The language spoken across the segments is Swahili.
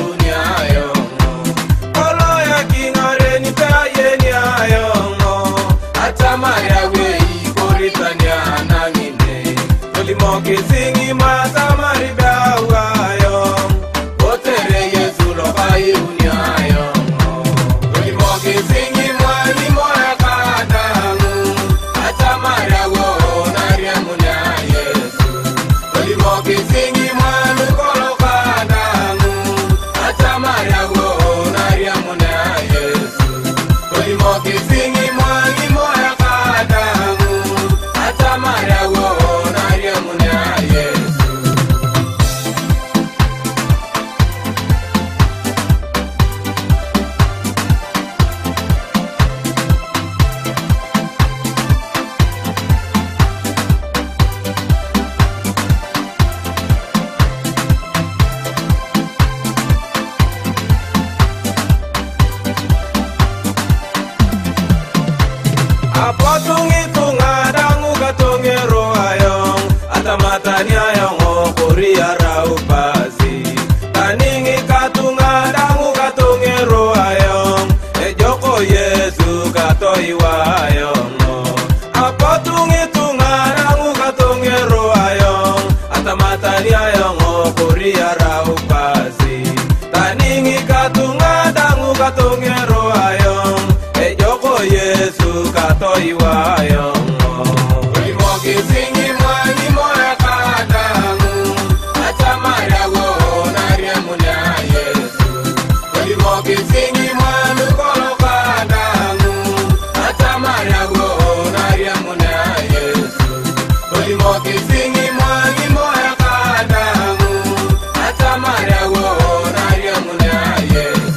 uniayo Kolo ya kingare ni taye ni ayo Ata maria wei koritania nangine Tolimoke singi mata maribia uayo Otere Yesu lo bai uniayo Tolimoke singi mwani moya kadangu Ata maria wo naria munia Yesu Tolimoke singi mwani kolo kadangu Ata maria wo naria munia Yesu Tolimoke singi mwani moya kadangu Ata maria wo naria munia Yesu Apotungi tunga dangu katongero ayong Atamatani ayong koria raupazi Taningi katunga dangu katongero ayong Ejoko Yesu katoiwa ayong Apotungi tunga dangu katongero ayong Atamatani ayong koria raupazi Taningi katunga dangu katongero ayong Ejoko Yesu katoiwa ayong Tolimoke singi mwani moya kadangu Ata maria wo naria munia Yesu Tolimoke singi mwani kolo kadangu Ata maria wo naria munia Yesu Tolimoke singi mwani moya kadangu Ata maria wo naria munia Yesu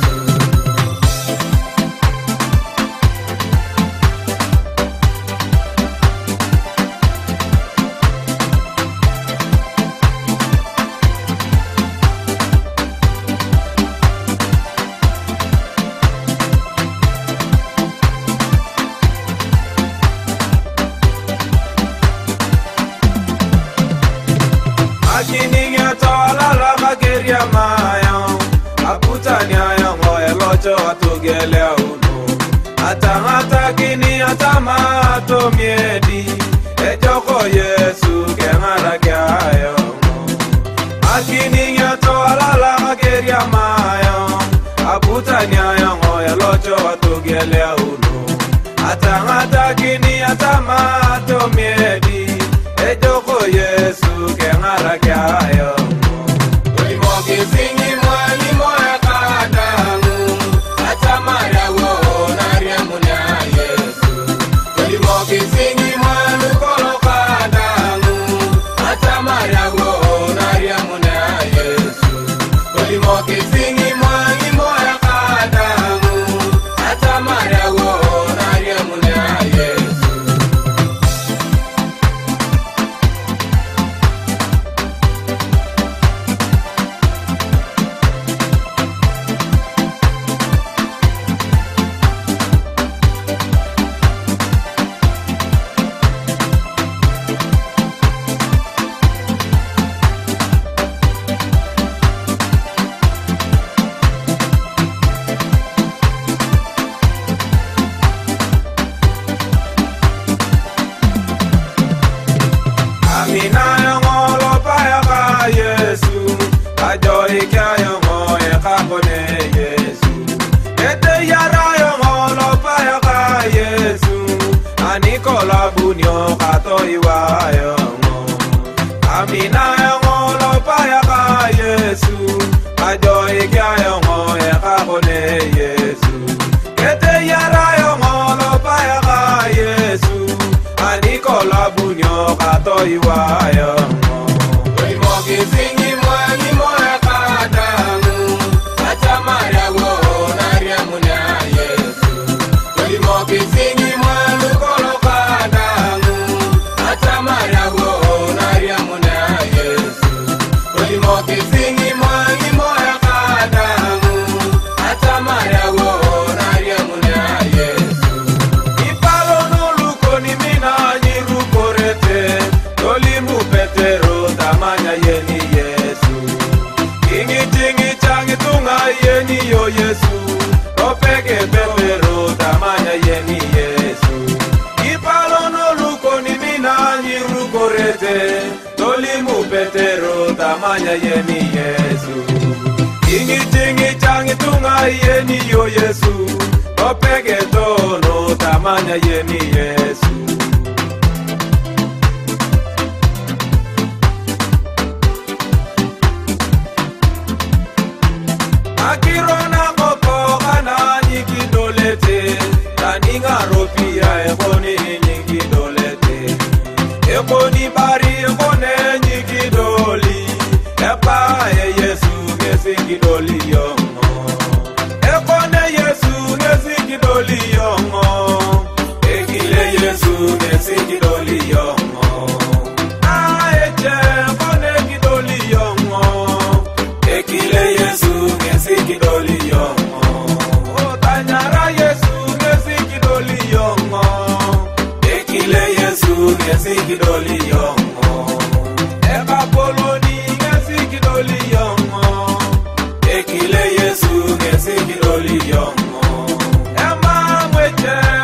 Akininga tola la bageria mayo Akutanya yango elocho atugele uno Atangata kini atamato miedi Ejoko Yesu kengara kiayo Akininga tola la bageria mayo Akutanya yango elocho atugele uno Atangata kini atamato miedi Ejoko Yesu kengara kiayo Tolimoke singi mwani moya kadangu Ata maria wo naria munia Yesu Tolimoke singi mwani kolo kadangu Ata maria wo naria munia Yesu Tolimoke singi mwani moya kadangu Ata maria wo naria munia Yesu Amina yongo lo paya ka Yesu Ajoi kya yongo ye kakone Yesu Ete yara yongo lo paya ka Yesu Anikola bunyo katoiwa yongo Amina yongo lo paya ka Yesu Ajoi kya yongo ye kakone Yesu Ete yara yongo lo paya ka Yesu Anikola bunyo katoiwa yongo Tolimoke singi mwani moya kadangu Ata maria wo naria munia Yesu Tolimoke singi mwani kolo kadangu Ata maria wo naria munia Yesu Tolimoke singi mwani moya kadangu Ata maria wo naria munia Yesu Ipalo no luko ni mina nyiru korete Tolimu petero tamanya yeni ye yeni yo Yesu opeke pepero tamanya yeni Yesu ipalo no luko ni minanyi ruko rete tolimu petero tamanya yeni Yesu ingi tingi changi tunga yeni yo Yesu opeke tono tamanya yeni Yesu akirona koko kana nyikidolete taninga ropia ekoni nyikidolete ekoni bari ekone nyikidoli epa Yesu ngesikidoli yongo ekone Yesu ngesikidoli yongo ekile Yesu ngesikidoli yongo aeche kone kidoli yongo ekile Yesu ngesikidoli yongo otanyara Yesu ngesikidoli yongo ekile Yesu ngesikidoli yongo eba poloni ngesikidoli yongo ekile Yesu ngesikidoli yongo ema mweche